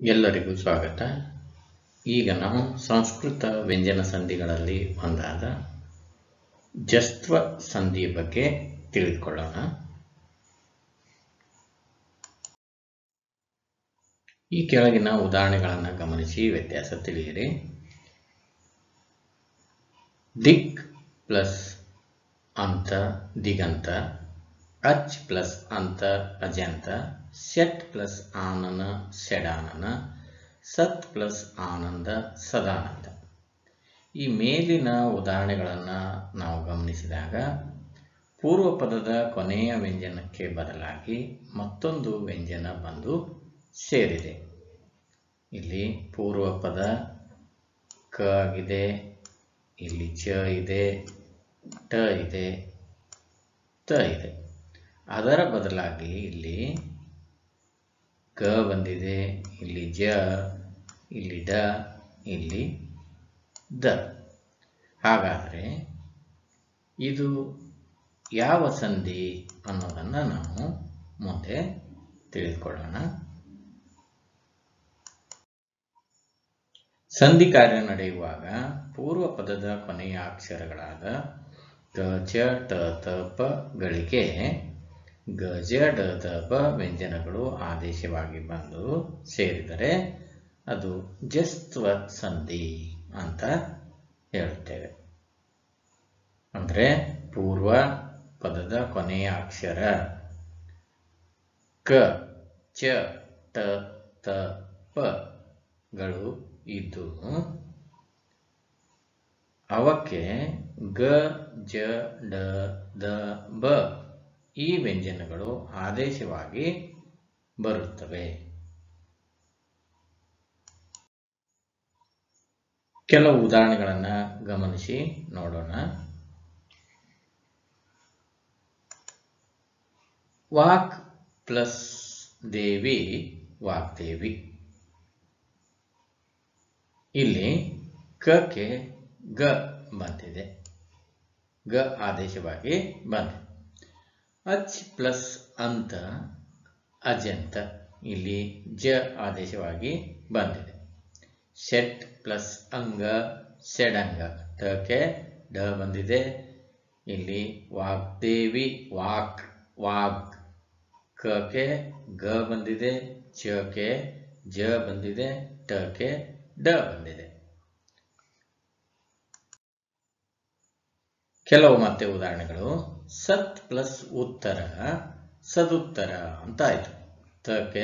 ಎಲ್ಲರಿಗೂ ಸ್ವಾಗತ. ಈಗ ನಾವು ಸಂಸ್ಕೃತ ವ್ಯಂಜನ ಸಂಧಿಗಳಲ್ಲಿ ಒಂದಾದ ಜಸ್ತ್ವ ಸಂಧಿಯ ಬಗ್ಗೆ ತಿಳಿದುಕೊಳ್ಳೋಣ. ಈ ಕೆಳಗಿನ ಉದಾಹರಣೆಗಳನ್ನು ಗಮನಿಸಿ ವ್ಯತ್ಯಾಸ ತಿಳಿಯಿರಿ. ದಿಕ್ ಪ್ಲಸ್ ಅಂತ ದಿಗಂತ, ಅಚ್ ಪ್ಲಸ್ ಅಂತ ಅಜಂತ, ಸೆಟ್ ಪ್ಲಸ್ ಆನನ ಸೆಡಾನನ, ಸತ್ ಪ್ಲಸ್ ಆನಂದ ಸದಾನಂದ. ಈ ಮೇಲಿನ ಉದಾಹರಣೆಗಳನ್ನು ನಾವು ಗಮನಿಸಿದಾಗ ಪೂರ್ವ ಪದದ ಕೊನೆಯ ವ್ಯಂಜನಕ್ಕೆ ಬದಲಾಗಿ ಮತ್ತೊಂದು ವ್ಯಂಜನ ಬಂದು ಸೇರಿದೆ. ಇಲ್ಲಿ ಪೂರ್ವ ಪದ ಕ ಆಗಿದೆ, ಇಲ್ಲಿ ಚ ಇದೆ, ಟ ಇದೆ, ತ ಇದೆ. ಅದರ ಬದಲಾಗಿ ಇಲ್ಲಿ ಕ ಬಂದಿದೆ, ಇಲ್ಲಿ ಜ, ಇಲ್ಲಿ ಡ, ಇಲ್ಲಿ ದ. ಹಾಗಾದರೆ ಇದು ಯಾವ ಸಂಧಿ ಅನ್ನೋದನ್ನು ನಾವು ಮುಂದೆ ತಿಳಿದುಕೊಳ್ಳೋಣ. ಸಂಧಿ ಕಾರ್ಯ ನಡೆಯುವಾಗ ಪೂರ್ವ ಪದದ ಕೊನೆಯ ಅಕ್ಷರಗಳಾದ ಕ, ಚ, ಟ, ತ, ಪ ಗಳಿಗೆ ಗ, ಜ, ಡ, ದ, ಬ ವ್ಯಂಜನಗಳು ಆದೇಶವಾಗಿ ಬಂದು ಸೇರಿದರೆ ಅದು ಜಸ್ತ್ವ ಸಂಧಿ ಅಂತ ಹೇಳುತ್ತೇವೆ. ಅಂದರೆ ಪೂರ್ವ ಪದದ ಕೊನೆಯ ಅಕ್ಷರ ಕ, ಚ, ಟ, ತ, ಪ ಗಳು ಇದ್ದು ಅವಕ್ಕೆ ಗ, ಜ, ಡ, ದ, ಬ ಈ ವ್ಯಂಜನಗಳು ಆದೇಶವಾಗಿ ಬರುತ್ತವೆ. ಕೆಲವು ಉದಾಹರಣೆಗಳನ್ನು ಗಮನಿಸಿ ನೋಡೋಣ. ವಾಕ್ ಪ್ಲಸ್ ದೇವಿ ವಾಗ್ದೇವಿ. ಇಲ್ಲಿ ಕಕ್ಕೆ ಗ ಬಂದಿದೆ, ಗ ಆದೇಶವಾಗಿ ಬಂದಿದೆ. ಅಚ್ ಪ್ಲಸ್ ಅಂತ ಅಜಂತ, ಇಲ್ಲಿ ಜ ಆದೇಶವಾಗಿ ಬಂದಿದೆ. ಸೆಟ್ ಪ್ಲಸ್ ಅಂಗ ಸೆಡಂಗ, ಟಕ್ಕೆ ಡ ಬಂದಿದೆ. ಇಲ್ಲಿ ವಾಗ್ದೇವಿ ವಾಕ್ ವಾಗ್, ಕಕ್ಕೆ ಗ ಬಂದಿದೆ, ಚಕ್ಕೆ ಜ ಬಂದಿದೆ, ಟಕ್ಕೆ ಡ ಬಂದಿದೆ. ಕೆಲವು ಮತ್ತೆ ಉದಾಹರಣೆಗಳು. ಸತ್ ಪ್ಲಸ್ ಉತ್ತರ ಸದುತ್ತರ ಅಂತ ಆಯ್ತು. ತಕ್ಕೆ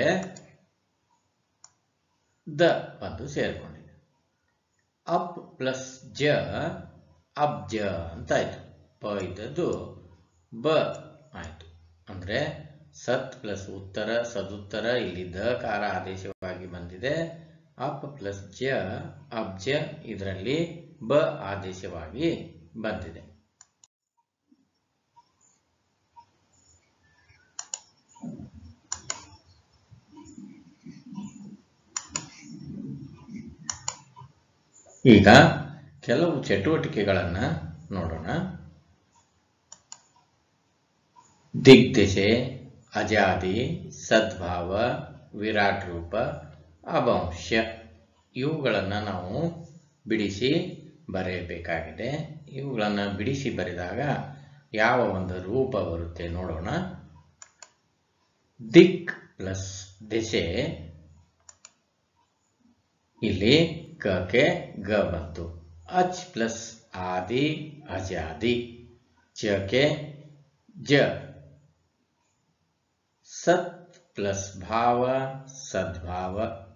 ದ ಬಂದು ಸೇರಿಕೊಂಡಿದೆ. ಅಪ್ ಪ್ಲಸ್ ಜ ಅಬ್ಜ ಅಂತ ಆಯ್ತು. ಪ ಇದ್ದದ್ದು ಬ ಆಯ್ತು. ಅಂದ್ರೆ ಸತ್ ಪ್ಲಸ್ ಉತ್ತರ ಸದುತ್ತರ, ಇಲ್ಲಿ ದ ಕಾರ ಆದೇಶವಾಗಿ ಬಂದಿದೆ. ಅಪ್ ಪ್ಲಸ್ ಜ ಅಬ್ಜ, ಇದರಲ್ಲಿ ಬ ಆದೇಶವಾಗಿ ಬಂದಿದೆ. ಈಗ ಕೆಲವು ಚಟುವಟಿಕೆಗಳನ್ನು ನೋಡೋಣ. ದಿಗ್ದಶೆ, ಅಜಾದಿ, ಸದ್ಭಾವ, ವಿರಾಟ್ ರೂಪ, ಅಭಂಶ ಇವುಗಳನ್ನು ನಾವು ಬಿಡಿಸಿ ಬರೆಯಬೇಕಾಗಿದೆ. ಇವುಗಳನ್ನು ಬಿಡಿಸಿ ಬರೆದಾಗ ಯಾವ ಒಂದು ರೂಪ ಬರುತ್ತೆ ನೋಡೋಣ. ದಿಕ್ ಪ್ಲಸ್ ದಶೆ, ಇಲ್ಲಿ ಕಕ್ಕೆ ಗ ಬಂತು. ಅಚ್ ಪ್ಲಸ್ ಆದಿ ಅಜಾದಿ, ಚಕ್ಕೆ ಜ. ಸತ್ ಪ್ಲಸ್ ಭಾವ ಸದ್ಭಾವ.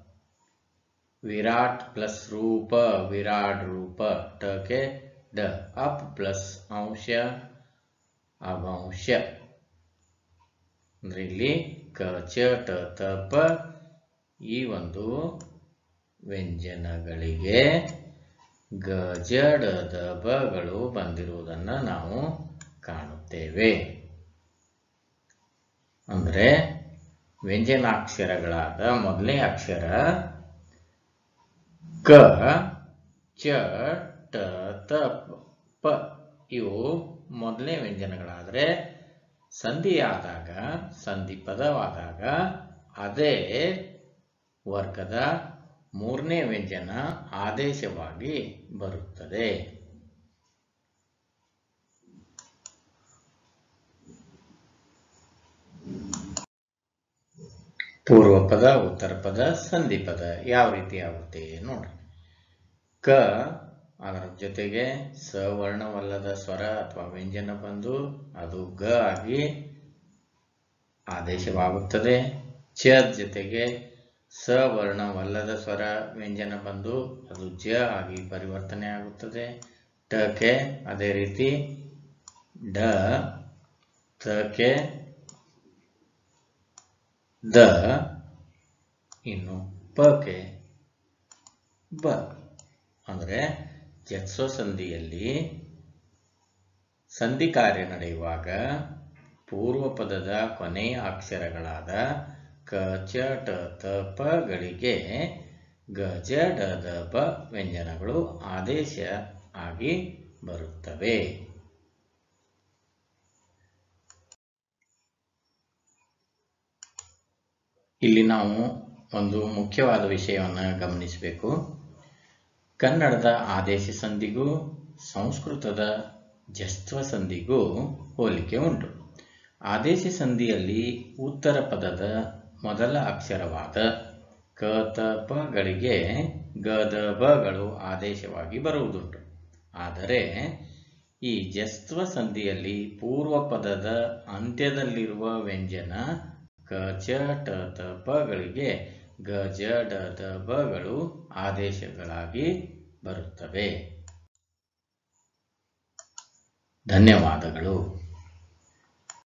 ವಿರಾಟ್ ಪ್ಲಸ್ ರೂಪ ವಿರಾಟ್ ರೂಪ, ಟಕ್ಕೆ ಡ. ಅಪ್ ಪ್ಲಸ್ ಅಂಶ ಅವಂಶ. ಅಂದ್ರೆ ಇಲ್ಲಿ ಕ, ಚ, ಟ, ತ, ಪ ಈ ಒಂದು ವ್ಯಂಜನಗಳಿಗೆ ಗ, ಜ, ಡ, ದ, ಬಗಳು ಬಂದಿರುವುದನ್ನು ನಾವು ಕಾಣುತ್ತೇವೆ. ಅಂದರೆ ವ್ಯಂಜನಾಕ್ಷರಗಳಾದ ಮೊದಲನೇ ಅಕ್ಷರ ಕ, ಚ, ಟ, ತ, ಪ ಇವು ಮೊದಲನೇ ವ್ಯಂಜನಗಳಾದರೆ ಸಂಧಿಯಾದಾಗ ಸಂಧಿ ಪದವಾದಾಗ ಅದೇ ವರ್ಗದ ಮೂರನೇ ವ್ಯಂಜನ ಆದೇಶವಾಗಿ ಬರುತ್ತದೆ. ಪೂರ್ವ ಪದ, ಉತ್ತರ ಪದ, ಸಂಧಿ ಪದ ಯಾವ ರೀತಿ ಆಗುತ್ತೆ ನೋಡ್ರಿ. ಕ ಅದರ ಜೊತೆಗೆ ಸವರ್ಣವಲ್ಲದ ಸ್ವರ ಅಥವಾ ವ್ಯಂಜನ ಬಂದು ಅದು ಗ ಆಗಿ ಆದೇಶವಾಗುತ್ತದೆ. ಚ ಜೊತೆಗೆ ಸವರ್ಣವಲ್ಲದ ಸ್ವರ ವ್ಯಂಜನ ಬಂದು ಅದು ಜ ಆಗಿ ಪರಿವರ್ತನೆ ಆಗುತ್ತದೆ. ಟಕ್ಕೆ ಅದೇ ರೀತಿ ಡ, ತಕ್ಕೆ ದ, ಇನ್ನು ಪಕ್ಕೆ ಬ. ಅಂದರೆ ಜತ್ಸೋ ಸಂಧಿಯಲ್ಲಿ ಸಂಧಿ ಕಾರ್ಯ ನಡೆಯುವಾಗ ಪೂರ್ವ ಪದದ ಕೊನೆಯ ಅಕ್ಷರಗಳಾದ ಕ, ಚ, ಟ, ತ, ಪ ಗಳಿಗೆ ಗ, ಜ, ಡ, ದ, ಬ ವ್ಯಂಜನಗಳು ಆದೇಶ ಆಗಿ ಬರುತ್ತವೆ. ಇಲ್ಲಿ ನಾವು ಒಂದು ಮುಖ್ಯವಾದ ವಿಷಯವನ್ನು ಗಮನಿಸಬೇಕು. ಕನ್ನಡದ ಆದೇಶ ಸಂಧಿಗೂ ಸಂಸ್ಕೃತದ ಜಸ್ತ್ವ ಸಂಧಿಗೂ ಹೋಲಿಕೆ ಉಂಟು. ಆದೇಶ ಸಂಧಿಯಲ್ಲಿ ಉತ್ತರ ಪದದ ಮೊದಲ ಅಕ್ಷರವಾದ ಕ, ತ, ಪ ಗಳಿಗೆ ಗ, ದ, ಬಗಳು ಆದೇಶವಾಗಿ ಬರುವುದುಂಟು. ಆದರೆ ಈ ಜಸ್ತ್ವ ಸಂಧಿಯಲ್ಲಿ ಪೂರ್ವ ಪದದ ಅಂತ್ಯದಲ್ಲಿರುವ ವ್ಯಂಜನ ಕ, ಚ, ಟ, ತ, ಪ ಗಳಿಗೆ ಗ, ಜ, ಡ, ದ, ಬಗಳು ಆದೇಶಗಳಾಗಿ ಬರುತ್ತವೆ. ಧನ್ಯವಾದಗಳು.